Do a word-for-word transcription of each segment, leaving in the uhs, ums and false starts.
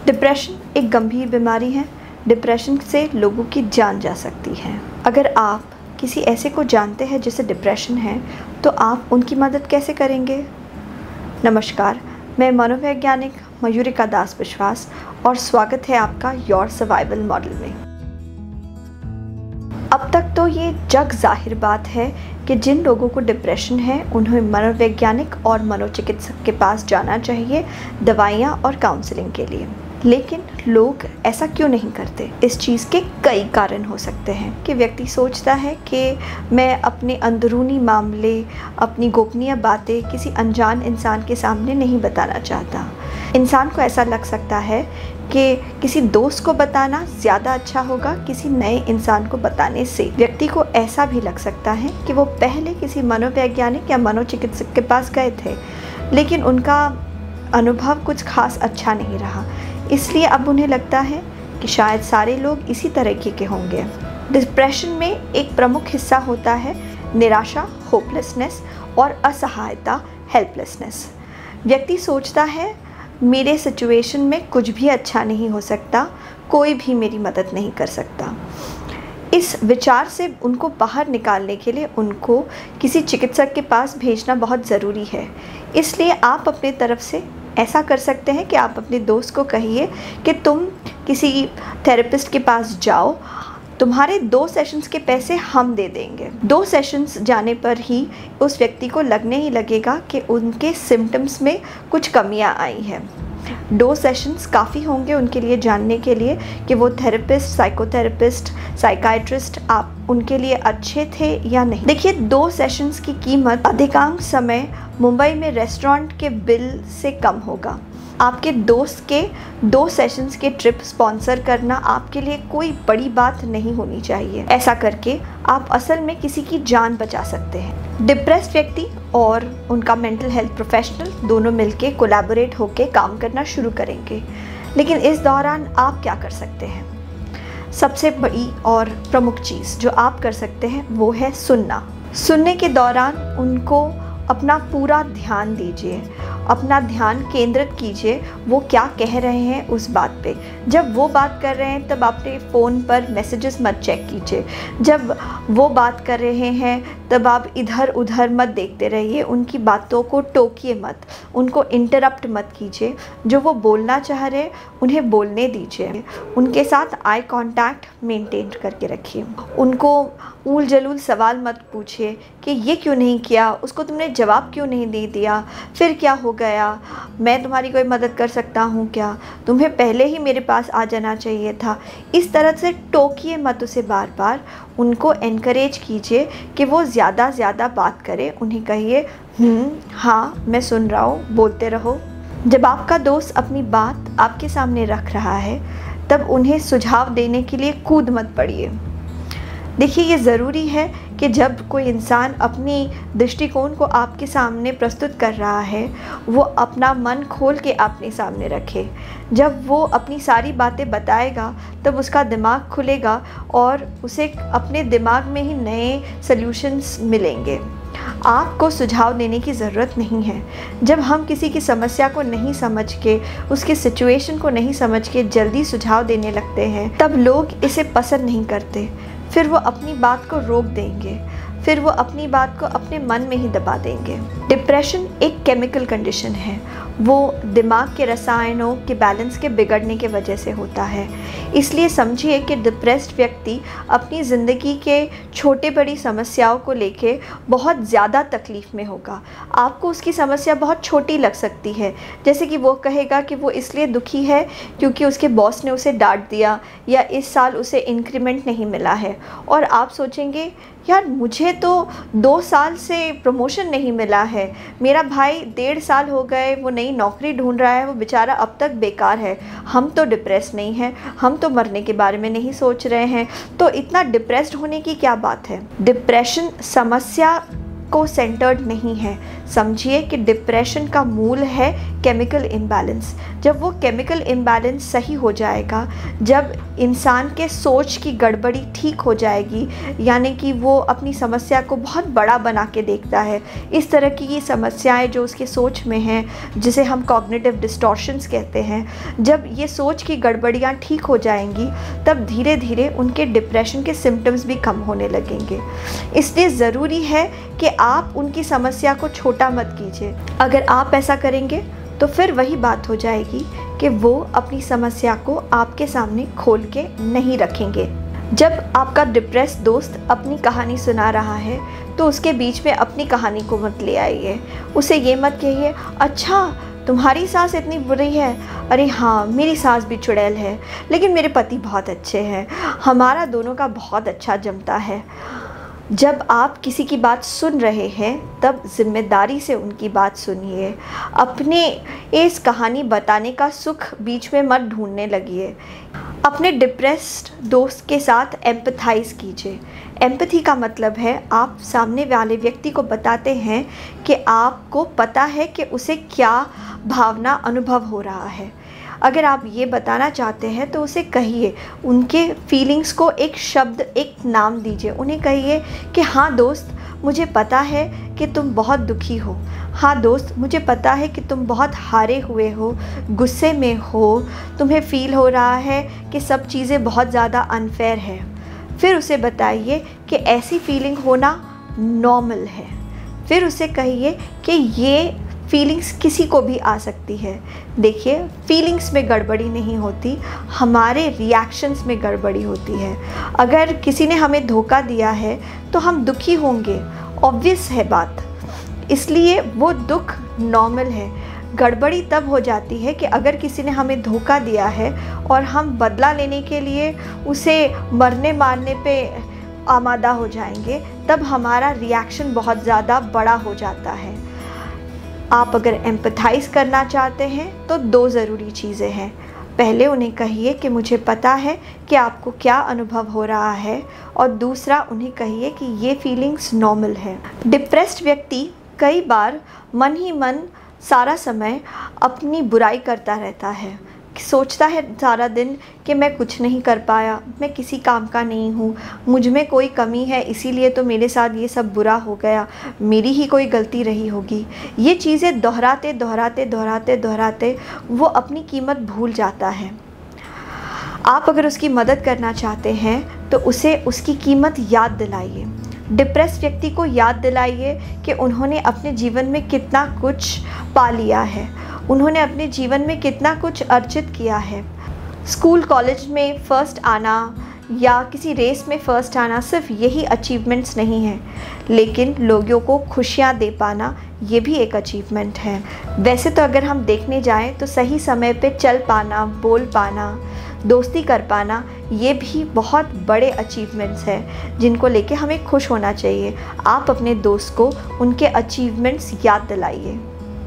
Depression एक गंभीर बीमारी है। डिप्रेशन से लोगों की जान जा सकती है। अगर आप किसी ऐसे को जानते हैं जिसे डिप्रेशन है, तो आप उनकी मदद कैसे करेंगे? नमस्कार, मैं मनोवैज्ञानिक मयूरिका दास विश्वास और स्वागत है आपका योर सर्वाइवल मॉडल में। अब तक तो ये जग जाहिर बात है कि जिन लोगों को डिप्रेशन है उन्हें मनोवैज्ञानिक और मनोचिकित्सक के पास जाना चाहिए दवाइयाँ और काउंसलिंग के लिए। लेकिन लोग ऐसा क्यों नहीं करते? इस चीज़ के कई कारण हो सकते हैं कि व्यक्ति सोचता है कि मैं अपने अंदरूनी मामले, अपनी गोपनीय बातें किसी अनजान इंसान के सामने नहीं बताना चाहता। इंसान को ऐसा लग सकता है कि किसी दोस्त को बताना ज़्यादा अच्छा होगा किसी नए इंसान को बताने से। व्यक्ति को ऐसा भी लग सकता है कि वो पहले किसी मनोवैज्ञानिक या मनोचिकित्सक के पास गए थे, लेकिन उनका अनुभव कुछ खास अच्छा नहीं रहा, इसलिए अब उन्हें लगता है कि शायद सारे लोग इसी तरीके के होंगे। डिप्रेशन में एक प्रमुख हिस्सा होता है निराशा, होपलेसनेस और असहायता, हेल्पलेसनेस। व्यक्ति सोचता है मेरे सिचुएशन में कुछ भी अच्छा नहीं हो सकता, कोई भी मेरी मदद नहीं कर सकता। इस विचार से उनको बाहर निकालने के लिए उनको किसी चिकित्सक के पास भेजना बहुत ज़रूरी है। इसलिए आप अपनी तरफ से ऐसा कर सकते हैं कि आप अपने दोस्त को कहिए कि तुम किसी थेरेपिस्ट के पास जाओ, तुम्हारे दो सेशंस के पैसे हम दे देंगे। दो सेशंस जाने पर ही उस व्यक्ति को लगने ही लगेगा कि उनके सिम्टम्स में कुछ कमियां आई हैं। दो सेशंस काफ़ी होंगे उनके लिए जानने के लिए कि वो थेरेपिस्ट, साइकोथेरेपिस्ट, साइकाइट्रिस्ट आप उनके लिए अच्छे थे या नहीं। देखिए, दो सेशंस की कीमत अधिकांश समय मुंबई में रेस्टोरेंट के बिल से कम होगा। आपके दोस्त के दो सेशंस के ट्रिप स्पॉन्सर करना आपके लिए कोई बड़ी बात नहीं होनी चाहिए। ऐसा करके आप असल में किसी की जान बचा सकते हैं। डिप्रेस्ड व्यक्ति और उनका मेंटल हेल्थ प्रोफेशनल दोनों मिलके कोलैबोरेट होकर काम करना शुरू करेंगे। लेकिन इस दौरान आप क्या कर सकते हैं? सबसे बड़ी और प्रमुख चीज़ जो आप कर सकते हैं वो है सुनना। सुनने के दौरान उनको अपना पूरा ध्यान दीजिए, अपना ध्यान केंद्रित कीजिए वो क्या कह रहे हैं उस बात पे। जब वो बात कर रहे हैं तब अपने फ़ोन पर मैसेजेस मत चेक कीजिए। जब वो बात कर रहे हैं तब आप इधर उधर मत देखते रहिए, उनकी बातों को टोकिए मत, उनको इंटरप्ट मत कीजिए। जो वो बोलना चाह रहे उन्हें बोलने दीजिए। उनके साथ आई कांटेक्ट मेंटेन करके रखिए। उनको ऊल जलूल सवाल मत पूछिए कि ये क्यों नहीं किया, उसको तुमने जवाब क्यों नहीं दे दिया, फिर क्या हो गया, मैं तुम्हारी कोई मदद कर सकता हूँ क्या, तुम्हें पहले ही मेरे पास आ जाना चाहिए था। इस तरह से टोकिए मत उसे बार बार। उनको एनकरेज कीजिए कि वो ज़्यादा ज़्यादा बात करें। उन्हें कहिए हम्म हाँ मैं सुन रहा हूँ, बोलते रहो। जब आपका दोस्त अपनी बात आपके सामने रख रहा है तब उन्हें सुझाव देने के लिए कूद मत पड़िए। देखिए, ये ज़रूरी है कि जब कोई इंसान अपनी दृष्टिकोण को आपके सामने प्रस्तुत कर रहा है वो अपना मन खोल के अपने सामने रखे। जब वो अपनी सारी बातें बताएगा तब उसका दिमाग खुलेगा और उसे अपने दिमाग में ही नए सल्यूशंस मिलेंगे। आपको सुझाव देने की ज़रूरत नहीं है। जब हम किसी की समस्या को नहीं समझ के, उसके सिचुएशन को नहीं समझ के जल्दी सुझाव देने लगते हैं तब लोग इसे पसंद नहीं करते। फिर वो अपनी बात को रोक देंगे, फिर वो अपनी बात को अपने मन में ही दबा देंगे। डिप्रेशन एक केमिकल कंडीशन है, वो दिमाग के रसायनों के बैलेंस के बिगड़ने के वजह से होता है। इसलिए समझिए कि डिप्रेस्ड व्यक्ति अपनी ज़िंदगी के छोटे बड़ी समस्याओं को लेके बहुत ज़्यादा तकलीफ़ में होगा। आपको उसकी समस्या बहुत छोटी लग सकती है, जैसे कि वो कहेगा कि वो इसलिए दुखी है क्योंकि उसके बॉस ने उसे डांट दिया या इस साल उसे इंक्रीमेंट नहीं मिला है। और आप सोचेंगे यार मुझे तो दो साल से प्रमोशन नहीं मिला है, मेरा भाई डेढ़ साल हो गए वो नई नौकरी ढूंढ रहा है, वो बेचारा अब तक बेकार है। हम तो डिप्रेस नहीं हैं, हम तो मरने के बारे में नहीं सोच रहे हैं, तो इतना डिप्रेस्ड होने की क्या बात है? डिप्रेशन समस्या को सेंटर्ड नहीं है, समझिए कि डिप्रेशन का मूल है केमिकल इम्बैलेंस। जब वो केमिकल इम्बैलेंस सही हो जाएगा, जब इंसान के सोच की गड़बड़ी ठीक हो जाएगी, यानी कि वो अपनी समस्या को बहुत बड़ा बना के देखता है, इस तरह की ये समस्याएं जो उसके सोच में हैं, जिसे हम कॉग्निटिव डिस्टॉर्शंस कहते हैं, जब ये सोच की गड़बड़ियाँ ठीक हो जाएंगी, तब धीरे धीरे उनके डिप्रेशन के सिम्टम्स भी कम होने लगेंगे। इसलिए ज़रूरी है कि आप उनकी समस्या को छोटा मत कीजिए। अगर आप ऐसा करेंगे तो फिर वही बात हो जाएगी कि वो अपनी समस्या को आपके सामने खोल के नहीं रखेंगे। जब आपका डिप्रेस दोस्त अपनी कहानी सुना रहा है तो उसके बीच में अपनी कहानी को मत ले आइए। उसे ये मत कहिए, अच्छा तुम्हारी सास इतनी बुरी है, अरे हाँ मेरी सास भी चुड़ैल है, लेकिन मेरे पति बहुत अच्छे हैं, हमारा दोनों का बहुत अच्छा जमता है। जब आप किसी की बात सुन रहे हैं तब जिम्मेदारी से उनकी बात सुनिए। अपने इस कहानी बताने का सुख बीच में मत ढूंढने लगिए। अपने डिप्रेस्ड दोस्त के साथ एम्पथाइज़ कीजिए। एम्पैथी का मतलब है आप सामने वाले व्यक्ति को बताते हैं कि आपको पता है कि उसे क्या भावना अनुभव हो रहा है। अगर आप ये बताना चाहते हैं तो उसे कहिए, उनके फीलिंग्स को एक शब्द, एक नाम दीजिए। उन्हें कहिए कि हाँ दोस्त, मुझे पता है कि तुम बहुत दुखी हो, हाँ दोस्त मुझे पता है कि तुम बहुत हारे हुए हो, गुस्से में हो, तुम्हें फ़ील हो रहा है कि सब चीज़ें बहुत ज़्यादा अनफेयर है। फिर उसे बताइए कि ऐसी फीलिंग होना नॉर्मल है। फिर उसे कहिए कि ये फीलिंग्स किसी को भी आ सकती है। देखिए, फीलिंग्स में गड़बड़ी नहीं होती, हमारे रिएक्शंस में गड़बड़ी होती है। अगर किसी ने हमें धोखा दिया है तो हम दुखी होंगे, ऑब्वियस है बात, इसलिए वो दुख नॉर्मल है। गड़बड़ी तब हो जाती है कि अगर किसी ने हमें धोखा दिया है और हम बदला लेने के लिए उसे मरने मारने पे आमादा हो जाएंगे, तब हमारा रिएक्शन बहुत ज़्यादा बड़ा हो जाता है। आप अगर एम्पथाइज़ करना चाहते हैं तो दो ज़रूरी चीज़ें हैं। पहले उन्हें कहिए कि मुझे पता है कि आपको क्या अनुभव हो रहा है, और दूसरा उन्हें कहिए कि ये फीलिंग्स नॉर्मल है। डिप्रेस्ड व्यक्ति कई बार मन ही मन सारा समय अपनी बुराई करता रहता है, सोचता है सारा दिन कि मैं कुछ नहीं कर पाया, मैं किसी काम का नहीं हूँ, मुझ में कोई कमी है, इसीलिए तो मेरे साथ ये सब बुरा हो गया, मेरी ही कोई गलती रही होगी। ये चीज़ें दोहराते दोहराते दोहराते दोहराते वो अपनी कीमत भूल जाता है। आप अगर उसकी मदद करना चाहते हैं तो उसे उसकी कीमत याद दिलाइए। डिप्रेस व्यक्ति को याद दिलाइए कि उन्होंने अपने जीवन में कितना कुछ पा लिया है, उन्होंने अपने जीवन में कितना कुछ अर्जित किया है। स्कूल कॉलेज में फ़र्स्ट आना या किसी रेस में फ़र्स्ट आना सिर्फ यही अचीवमेंट्स नहीं हैं, लेकिन लोगों को खुशियाँ दे पाना ये भी एक अचीवमेंट है। वैसे तो अगर हम देखने जाएं तो सही समय पे चल पाना, बोल पाना, दोस्ती कर पाना, ये भी बहुत बड़े अचीवमेंट्स हैं जिनको लेके हमें खुश होना चाहिए। आप अपने दोस्त को उनके अचीवमेंट्स याद दिलाइए।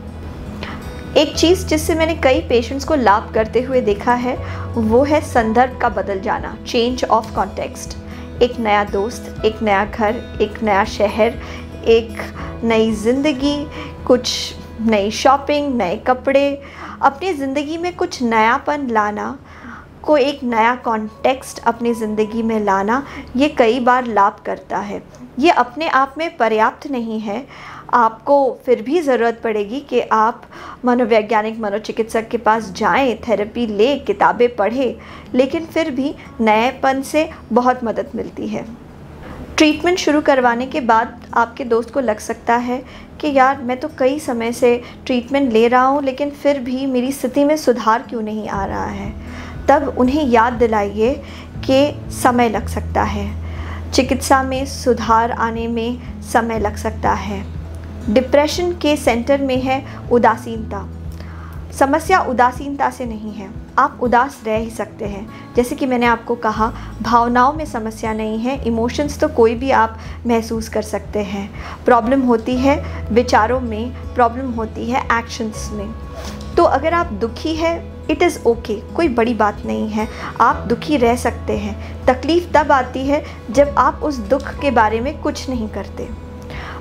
एक चीज़ जिससे मैंने कई पेशेंट्स को लाभ करते हुए देखा है वो है संदर्भ का बदल जाना, चेंज ऑफ कॉन्टेक्स्ट। एक नया दोस्त, एक नया घर, एक नया शहर, एक नई ज़िंदगी, कुछ नई शॉपिंग, नए कपड़े, अपनी ज़िंदगी में कुछ नयापन लाना, को एक नया कॉन्टेक्स्ट अपनी ज़िंदगी में लाना, ये कई बार लाभ करता है। ये अपने आप में पर्याप्त नहीं है, आपको फिर भी ज़रूरत पड़ेगी कि आप मनोवैज्ञानिक मनोचिकित्सक के पास जाएं, थेरेपी लें, किताबें पढ़ें, लेकिन फिर भी नएपन से बहुत मदद मिलती है। ट्रीटमेंट शुरू करवाने के बाद आपके दोस्त को लग सकता है कि यार मैं तो कई समय से ट्रीटमेंट ले रहा हूँ लेकिन फिर भी मेरी स्थिति में सुधार क्यों नहीं आ रहा है। तब उन्हें याद दिलाइए कि समय लग सकता है, चिकित्सा में सुधार आने में समय लग सकता है। डिप्रेशन के सेंटर में है उदासीनता। समस्या उदासीनता से नहीं है, आप उदास रह ही सकते हैं। जैसे कि मैंने आपको कहा, भावनाओं में समस्या नहीं है, इमोशंस तो कोई भी आप महसूस कर सकते हैं। प्रॉब्लम होती है विचारों में, प्रॉब्लम होती है एक्शंस में। तो अगर आप दुखी हैं, इट इज़ ओके, कोई बड़ी बात नहीं है, आप दुखी रह सकते हैं। तकलीफ़ तब आती है जब आप उस दुख के बारे में कुछ नहीं करते।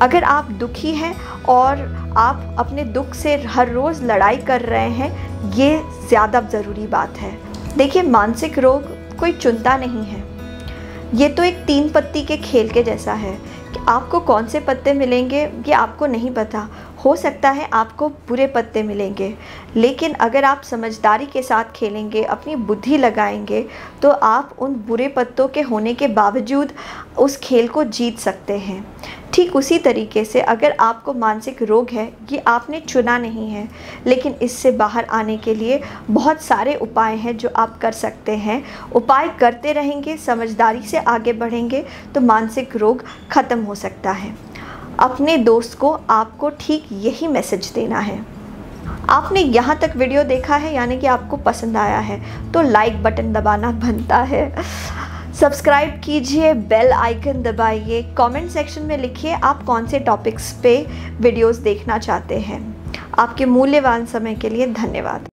अगर आप दुखी हैं और आप अपने दुख से हर रोज़ लड़ाई कर रहे हैं, ये ज़्यादा ज़रूरी बात है। देखिए, मानसिक रोग कोई चुनता नहीं है, ये तो एक तीन पत्ती के खेल के जैसा है कि आपको कौन से पत्ते मिलेंगे ये आपको नहीं पता। हो सकता है आपको बुरे पत्ते मिलेंगे, लेकिन अगर आप समझदारी के साथ खेलेंगे, अपनी बुद्धि लगाएंगे, तो आप उन बुरे पत्तों के होने के बावजूद उस खेल को जीत सकते हैं। ठीक उसी तरीके से अगर आपको मानसिक रोग है, ये आपने चुना नहीं है, लेकिन इससे बाहर आने के लिए बहुत सारे उपाय हैं जो आप कर सकते हैं। उपाय करते रहेंगे, समझदारी से आगे बढ़ेंगे, तो मानसिक रोग ख़त्म हो सकता है। अपने दोस्त को आपको ठीक यही मैसेज देना है। आपने यहाँ तक वीडियो देखा है, यानी कि आपको पसंद आया है, तो लाइक बटन दबाना बनता है। सब्सक्राइब कीजिए, बेल आइकन दबाइए, कमेंट सेक्शन में लिखिए आप कौन से टॉपिक्स पे वीडियोस देखना चाहते हैं। आपके मूल्यवान समय के लिए धन्यवाद।